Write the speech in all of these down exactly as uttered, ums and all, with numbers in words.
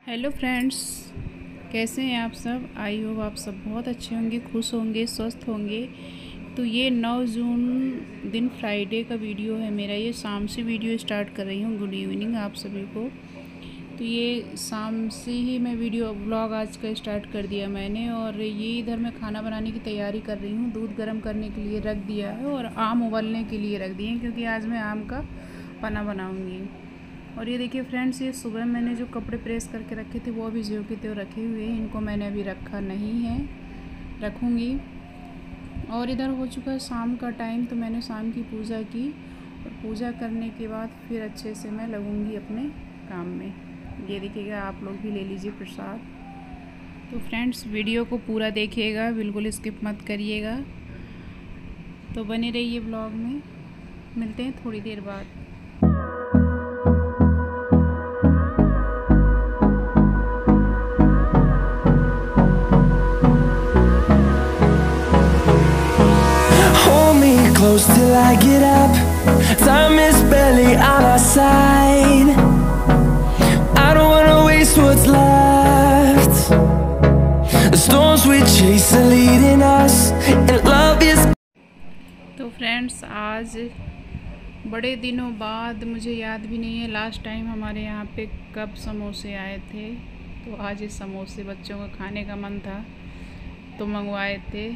Hello friends, कैसे हैं आप सब। आई होप आप सब बहुत अच्छे होंगे, खुश होंगे, स्वस्थ होंगे। तो ये नौ जून दिन फ्राइडे का वीडियो है मेरा। ये शाम से वीडियो स्टार्ट कर रही हूँ। गुड इवनिंग आप सभी को। तो ये शाम से ही मैं वीडियो ब्लॉग आज का स्टार्ट कर दिया मैंने। और ये इधर मैं खाना बनाने की तैयारी कर रही हूँ। दूध गर्म करने के लिए रख दिया है और आम उबलने के लिए रख दिए हैं, क्योंकि आज मैं आम का पना बनाऊँगी। और ये देखिए फ्रेंड्स, ये सुबह मैंने जो कपड़े प्रेस करके रखे थे वो भी ज्यों के त्यों रखे हुए हैं। इनको मैंने अभी रखा नहीं है, रखूँगी। और इधर हो चुका है शाम का टाइम, तो मैंने शाम की पूजा की। और पूजा करने के बाद फिर अच्छे से मैं लगूँगी अपने काम में। ये देखिएगा, आप लोग भी ले लीजिए प्रसाद। तो फ्रेंड्स, वीडियो को पूरा देखिएगा, बिल्कुल स्किप मत करिएगा। तो बने रहिए ब्लॉग में। मिलते हैं थोड़ी देर बाद। Close till I get up. Time is barely on our side. I don't wanna waste what's left. The storms we chase are leading us, and love is. तो फ्रेंड्स, आज बड़े दिनों बाद, मुझे याद भी नहीं है लास्ट टाइम हमारे यहाँ पे कब समोसे आए थे। तो आज ये समोसे बच्चों को खाने का मन था तो मंगवाए थे।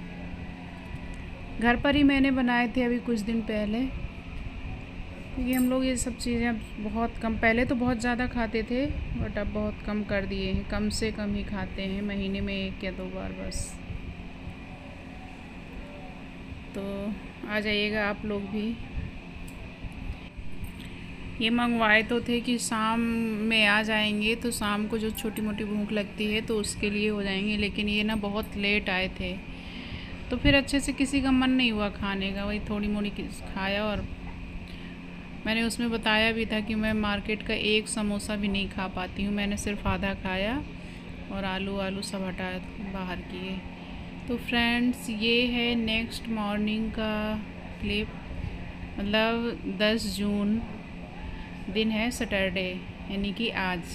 घर पर ही मैंने बनाए थे अभी कुछ दिन पहले, क्योंकि हम लोग ये सब चीज़ें बहुत कम, पहले तो बहुत ज़्यादा खाते थे बट अब बहुत कम कर दिए हैं। कम से कम ही खाते हैं, महीने में एक या दो बार बस। तो आ जाइएगा आप लोग भी। ये मंगवाए तो थे कि शाम में आ जाएंगे, तो शाम को जो छोटी मोटी भूख लगती है तो उसके लिए हो जाएंगे। लेकिन ये ना बहुत लेट आए थे, तो फिर अच्छे से किसी का मन नहीं हुआ खाने का। वही थोड़ी मोड़ी खाया। और मैंने उसमें बताया भी था कि मैं मार्केट का एक समोसा भी नहीं खा पाती हूँ। मैंने सिर्फ आधा खाया और आलू आलू सब हटा बाहर किए। तो फ्रेंड्स, ये है नेक्स्ट मॉर्निंग का क्लिप। मतलब दस जून दिन है, सैटरडे, यानी कि आज।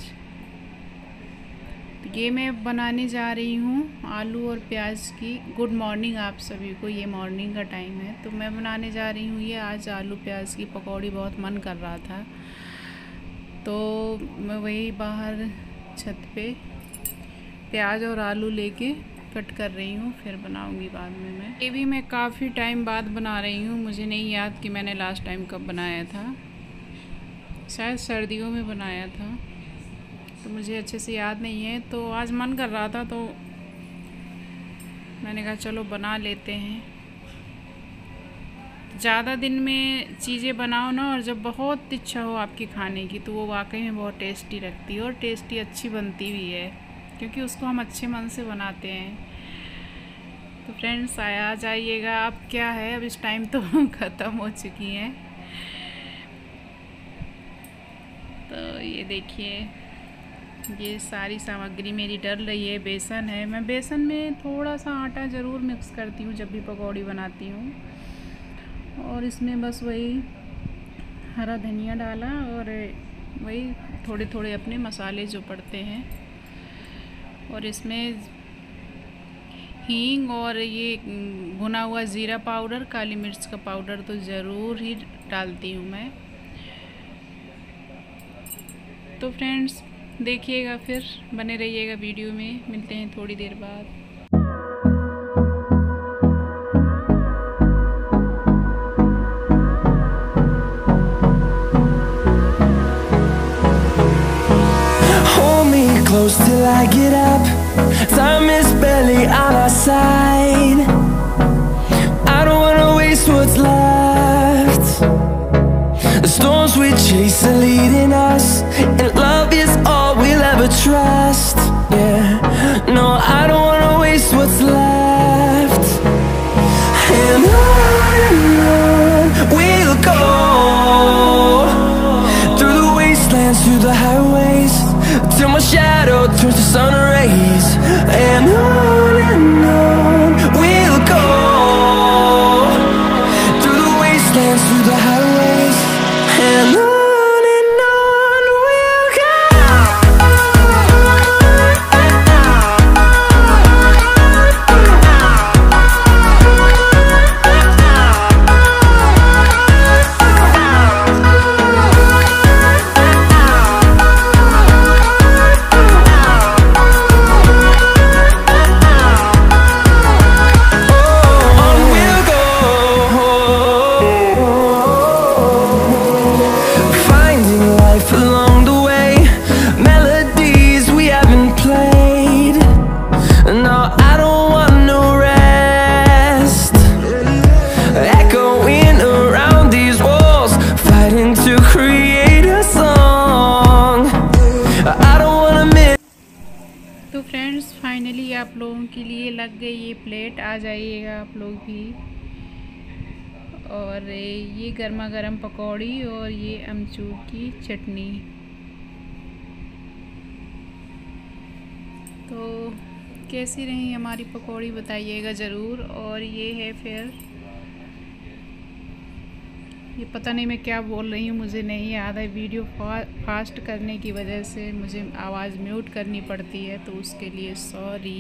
ये मैं बनाने जा रही हूँ आलू और प्याज की। गुड मॉर्निंग आप सभी को। ये मॉर्निंग का टाइम है, तो मैं बनाने जा रही हूँ ये आज आलू प्याज की पकौड़ी। बहुत मन कर रहा था, तो मैं वही बाहर छत पे प्याज और आलू लेके कट कर रही हूँ, फिर बनाऊँगी बाद में मैं। ये भी मैं काफ़ी टाइम बाद बना रही हूँ। मुझे नहीं याद कि मैंने लास्ट टाइम कब बनाया था, शायद सर्दियों में बनाया था, तो मुझे अच्छे से याद नहीं है। तो आज मन कर रहा था तो मैंने कहा चलो बना लेते हैं। ज़्यादा दिन में चीज़ें बनाओ ना, और जब बहुत इच्छा हो आपकी खाने की, तो वो वाकई में बहुत टेस्टी लगती है। और टेस्टी अच्छी बनती भी है, क्योंकि उसको हम अच्छे मन से बनाते हैं। तो फ्रेंड्स, आया जाइएगा। अब क्या है, अब इस टाइम तो ख़त्म हो चुकी हैं। तो ये देखिए, ये सारी सामग्री मेरी डल रही है। बेसन है, मैं बेसन में थोड़ा सा आटा ज़रूर मिक्स करती हूँ जब भी पकौड़ी बनाती हूँ। और इसमें बस वही हरा धनिया डाला, और वही थोड़े थोड़े अपने मसाले जो पड़ते हैं। और इसमें हींग और ये भुना हुआ ज़ीरा पाउडर, काली मिर्च का पाउडर तो ज़रूर ही डालती हूँ मैं। तो फ्रेंड्स, देखिएगा, फिर बने रहिएगा वीडियो में। मिलते हैं थोड़ी देर बाद। Hold me close till I get up. Time is barely on our side. I don't wanna waste what's left. The storms we chase are leading us, and love is all we'll ever trust. Yeah, no, I don't wanna waste what's left. And on and on we'll go, through the wastelands, through the highways, till my shadow turns to sun rays. And on and on we'll go, through the wastelands, through the highways. And on and on we'll go. तो friends finally आप लोगों के लिए लग गई ये plate, आ जाइएगा आप लोग भी। और ये गर्मा गर्म पकौड़ी और ये अमचूर की चटनी। तो कैसी रही हमारी पकौड़ी बताइएगा ज़रूर। और ये है फिर, ये पता नहीं मैं क्या बोल रही हूँ, मुझे नहीं याद है। वीडियो फा, फास्ट करने की वजह से मुझे आवाज़ म्यूट करनी पड़ती है, तो उसके लिए सॉरी।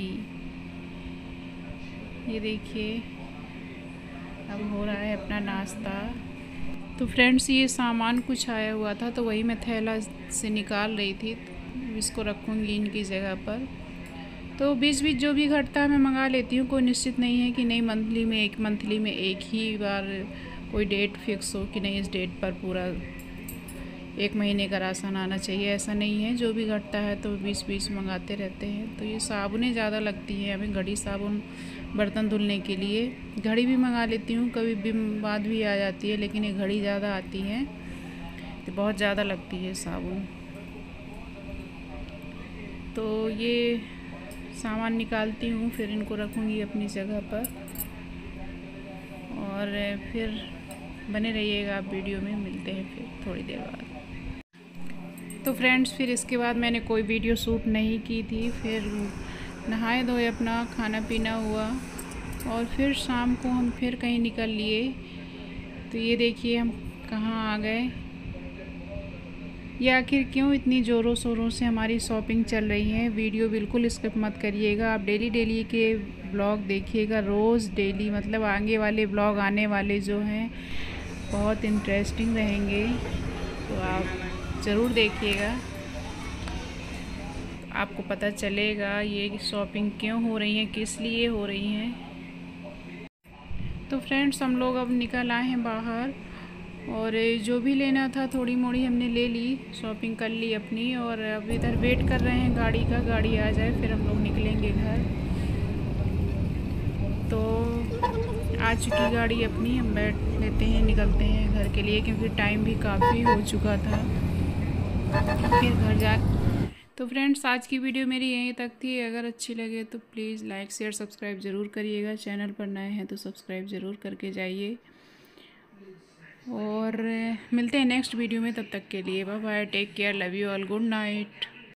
ये देखिए अब हो रहा है अपना नाश्ता। तो फ्रेंड्स ये सामान कुछ आया हुआ था, तो वही मैं थैला से निकाल रही थी। तो इसको रखूँगी इनकी जगह पर। तो बीच बीच जो भी घटता है मैं मंगा लेती हूँ, कोई निश्चित नहीं है कि नहीं मंथली में एक मंथली में एक ही बार कोई डेट फिक्स हो कि नहीं इस डेट पर पूरा एक महीने का राशन आना चाहिए, ऐसा नहीं है। जो भी घटता है तो बीच बीच मंगाते रहते हैं। तो ये साबुनें ज़्यादा लगती हैं हमें, घड़ी साबुन बर्तन धुलने के लिए। घड़ी भी मंगा लेती हूँ, कभी भी बाद भी आ जाती है, लेकिन ये घड़ी ज़्यादा आती है तो बहुत ज़्यादा लगती है साबुन। तो ये सामान निकालती हूँ, फिर इनको रखूँगी अपनी जगह पर। और फिर बने रहिएगा आप वीडियो में, मिलते हैं फिर थोड़ी देर बाद। तो फ्रेंड्स फिर इसके बाद मैंने कोई वीडियो शूट नहीं की थी। फिर नहाए धोए, अपना खाना पीना हुआ और फिर शाम को हम फिर कहीं निकल लिए। तो ये देखिए हम कहाँ आ गए। ये आखिर क्यों इतनी ज़ोरों शोरों से हमारी शॉपिंग चल रही है। वीडियो बिल्कुल स्किप मत करिएगा, आप डेली डेली के ब्लॉग देखिएगा, रोज़ डेली, मतलब आगे वाले ब्लॉग आने वाले जो हैं बहुत इंटरेस्टिंग रहेंगे, तो आप ज़रूर देखिएगा। आपको पता चलेगा ये शॉपिंग क्यों हो रही है, किस लिए हो रही हैं। तो फ्रेंड्स हम लोग अब निकल आए हैं बाहर, और जो भी लेना था थोड़ी मोड़ी हमने ले ली, शॉपिंग कर ली अपनी। और अब इधर वेट कर रहे हैं गाड़ी का, गाड़ी आ जाए फिर हम लोग निकलेंगे घर। तो आ चुकी गाड़ी अपनी, हम बैठ लेते हैं, निकलते हैं घर के लिए, क्योंकि टाइम भी काफ़ी हो चुका था फिर घर जा। तो फ्रेंड्स आज की वीडियो मेरी यहीं तक थी। अगर अच्छी लगे तो प्लीज़ लाइक शेयर सब्सक्राइब ज़रूर करिएगा। चैनल पर नए हैं तो सब्सक्राइब ज़रूर करके जाइए। और मिलते हैं नेक्स्ट वीडियो में, तब तक के लिए bye bye, take care, love you all, good night.